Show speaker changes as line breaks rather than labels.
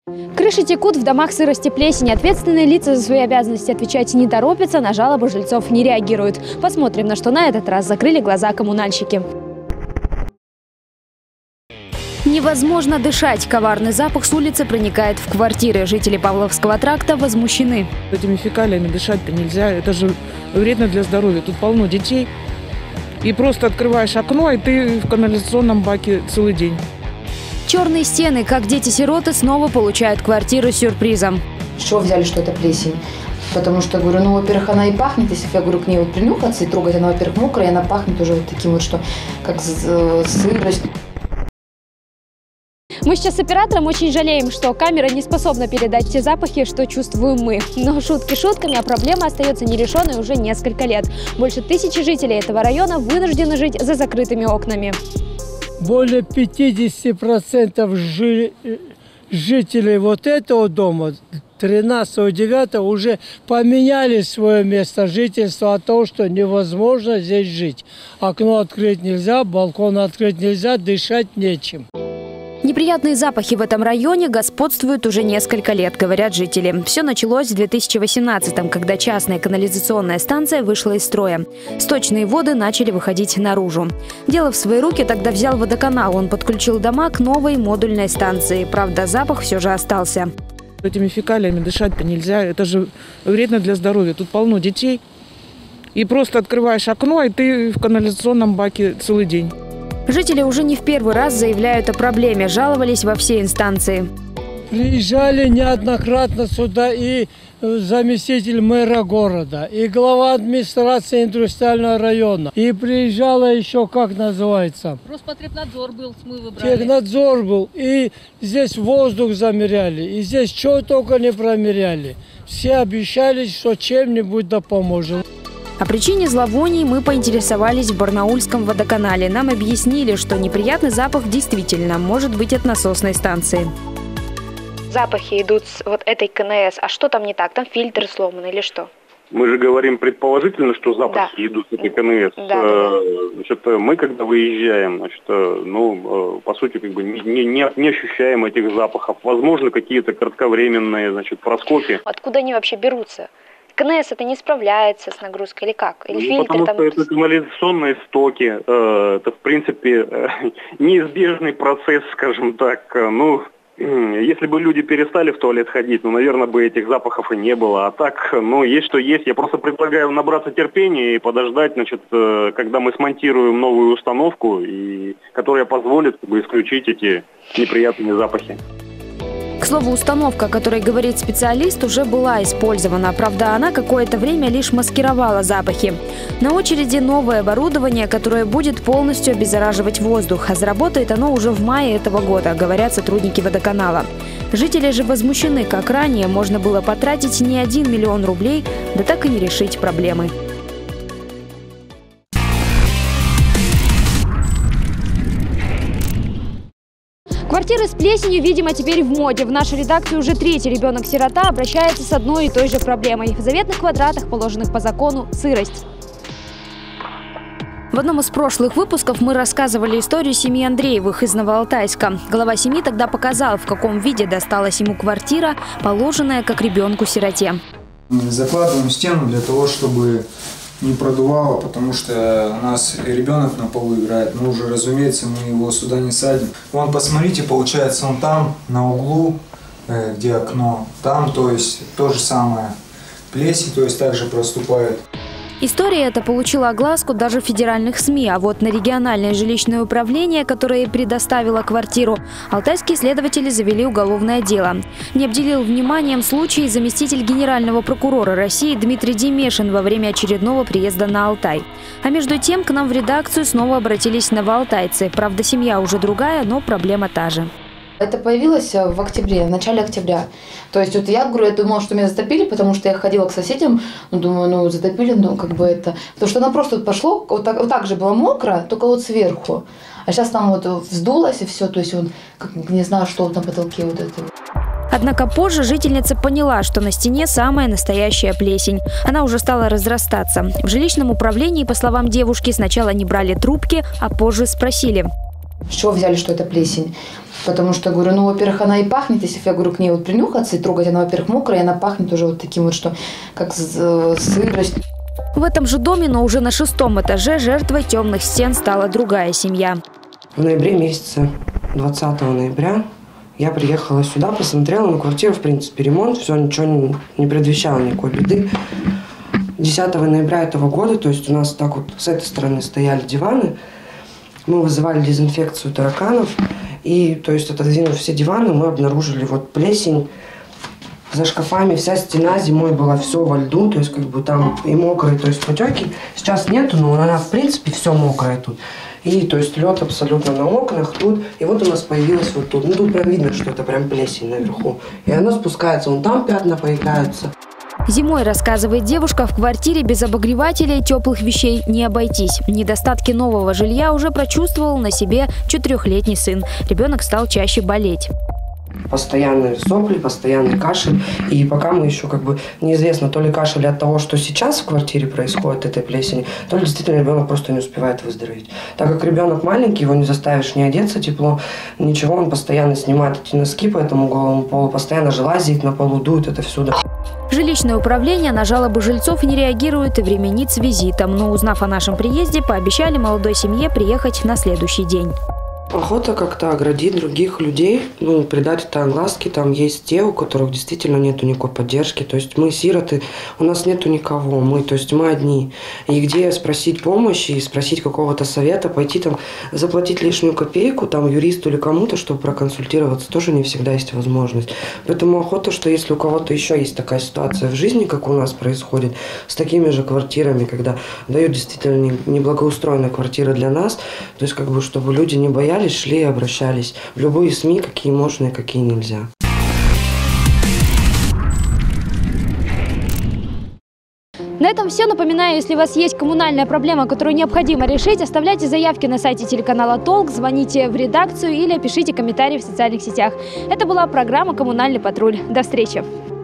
Крыши текут, в домах сырость и плесень. Ответственные лица за свои обязанности отвечать не торопятся, на жалобы жильцов не реагируют. Посмотрим, на что на этот раз закрыли глаза коммунальщики. Невозможно дышать. Коварный запах с улицы проникает в квартиры. Жители Павловского тракта возмущены.
Этими фекалиями дышать-то нельзя. Это же вредно для здоровья. Тут полно детей. И просто открываешь окно, и ты в канализационном баке целый день.
Черные стены, как дети-сироты, снова получают квартиру с сюрпризом.
С чего взяли, что это плесень? Потому что, говорю, ну, во-первых, она и пахнет, если я говорю, к ней вот принюхаться и трогать, она, во-первых, мокрая, и она пахнет уже вот таким вот, что как сырость.
Мы сейчас с оператором очень жалеем, что камера не способна передать те запахи, что чувствуем мы. Но шутки шутками, а проблема остается нерешенной уже несколько лет. Больше 1000 жителей этого района вынуждены жить за закрытыми окнами.
Более 50% жителей вот этого дома 13-9 уже поменяли свое место жительства от того, что невозможно здесь жить. Окно открыть нельзя, балкон открыть нельзя, дышать нечем.
Неприятные запахи в этом районе господствуют уже несколько лет, говорят жители. Все началось в 2018-м, когда частная канализационная станция вышла из строя. Сточные воды начали выходить наружу. Дело в свои руки тогда взял водоканал. Он подключил дома к новой модульной станции. Правда, запах все же остался.
Этими фекалиями дышать-то нельзя. Это же вредно для здоровья. Тут полно детей. И просто открываешь окно, и ты в канализационном баке целый день.
Жители уже не в первый раз заявляют о проблеме, жаловались во все инстанции.
Приезжали неоднократно сюда и заместитель мэра города, и глава администрации индустриального района. И приезжала еще, как называется?
Роспотребнадзор был, смывы брали.
Технадзор был. И здесь воздух замеряли, и здесь что только не промеряли. Все обещали, что чем-нибудь да поможем.
О причине зловоний мы поинтересовались в Барнаульском водоканале. Нам объяснили, что неприятный запах действительно может быть от насосной станции. Запахи идут с вот этой КНС. А что там не так? Там фильтр сломан или что?
Мы же говорим предположительно, что запахи идут с этой КНС.
Да.
Значит, мы, когда выезжаем, значит, ну, по сути, как бы не ощущаем этих запахов. Возможно, какие-то кратковременные, значит, проскоки.
Откуда они вообще берутся? КНС это не справляется с нагрузкой или как? Или фильтр,
потому что это канализационные стоки. Это, в принципе, неизбежный процесс, скажем так. Ну, если бы люди перестали в туалет ходить, ну, наверное, бы этих запахов и не было. А так, ну, есть что есть. Я просто предлагаю набраться терпения и подождать, значит, когда мы смонтируем новую установку, которая позволит как бы исключить эти неприятные запахи.
К слову, установка, о которой говорит специалист, уже была использована. Правда, она какое-то время лишь маскировала запахи. На очереди новое оборудование, которое будет полностью обеззараживать воздух. А заработает оно уже в мае этого года, говорят сотрудники водоканала. Жители же возмущены, как ранее можно было потратить не 1 миллион рублей, да так и не решить проблемы. Квартиры с плесенью, видимо, теперь в моде. В нашей редакции уже 3-й ребенок-сирота обращается с одной и той же проблемой. В заветных квадратах, положенных по закону, сырость. В одном из прошлых выпусков мы рассказывали историю семьи Андреевых из Новоалтайска. Глава семьи тогда показал, в каком виде досталась ему квартира, положенная как ребенку-сироте.
Мы закладываем стену для того, чтобы не продувало, потому что у нас ребенок на полу играет. Мы уже, разумеется, мы его сюда не садим. Вон, посмотрите, получается, он там, на углу, где окно, там, то есть, то же самое. Плесень, то есть, также проступает.
История эта получила огласку даже в федеральных СМИ, а вот на региональное жилищное управление, которое предоставило квартиру, алтайские следователи завели уголовное дело. Не обделил вниманием случай заместитель генерального прокурора России Дмитрий Демешин во время очередного приезда на Алтай. А между тем к нам в редакцию снова обратились новоалтайцы. Правда, семья уже другая, но проблема та же.
Это появилось в октябре, в начале октября. То есть вот я говорю, я думала, что меня затопили, потому что я ходила к соседям, думаю, ну затопили, ну как бы это. Потому что оно просто пошло, вот так же было мокро, только вот сверху. А сейчас там вот вздулось и все, то есть он, как, не знаю, что на потолке вот это.
Однако позже жительница поняла, что на стене самая настоящая плесень. Она уже стала разрастаться. В жилищном управлении, по словам девушки, сначала не брали трубки, а позже спросили.
С чего взяли, что это плесень? Потому что, говорю, ну, во-первых, она и пахнет, если я, говорю, к ней вот принюхаться и трогать, она, во-первых, мокрая, и она пахнет уже вот таким вот, что как сырость.
В этом же доме, но уже на 6-м этаже, жертвой темных стен стала другая семья.
В ноябре месяце, 20 ноября, я приехала сюда, посмотрела на квартиру, в принципе, ремонт, все, ничего не предвещало никакой беды. 10 ноября этого года, то есть у нас так вот с этой стороны стояли диваны, мы вызывали дезинфекцию тараканов, и, то есть, отодвинув все диваны, мы обнаружили вот плесень. За шкафами вся стена зимой была все во льду, то есть как бы там и мокрые, то есть потеки. Сейчас нету, но она в принципе все мокрое тут. И то есть лед абсолютно на окнах тут. И вот у нас появилась вот тут. Ну тут прям видно, что это прям плесень наверху. И она спускается, вон там пятна появляются.
Зимой, рассказывает девушка, в квартире без обогревателя и теплых вещей не обойтись. Недостатки нового жилья уже прочувствовал на себе 4-летний сын. Ребенок стал чаще болеть.
Постоянные сопли, постоянный кашель. И пока мы еще как бы неизвестно, то ли кашель от того, что сейчас в квартире происходит, этой плесени, то ли действительно ребенок просто не успевает выздороветь. Так как ребенок маленький, его не заставишь не одеться тепло, ничего, он постоянно снимает эти носки по этому голому полу, постоянно же лазит на полу, дует это всюду.
Жилищное управление на жалобы жильцов не реагирует и временит с визитом, но, узнав о нашем приезде, пообещали молодой семье приехать на следующий день.
Охота как-то оградить других людей, ну, придать это огласке. Там есть те, у которых действительно нету никакой поддержки. То есть мы сироты, у нас нету никого, то есть мы одни. И где спросить помощи, и спросить какого-то совета, пойти там заплатить лишнюю копейку там юристу или кому-то, чтобы проконсультироваться, тоже не всегда есть возможность. Поэтому охота, что если у кого-то еще есть такая ситуация в жизни, как у нас происходит, с такими же квартирами, когда дают действительно неблагоустроенные квартиры для нас, то есть как бы чтобы люди не боялись, шли и обращались в любые СМИ, какие можно и какие нельзя.
На этом все. Напоминаю, если у вас есть коммунальная проблема, которую необходимо решить, оставляйте заявки на сайте телеканала Толк, звоните в редакцию или пишите комментарии в социальных сетях. Это была программа «Коммунальный патруль». До встречи!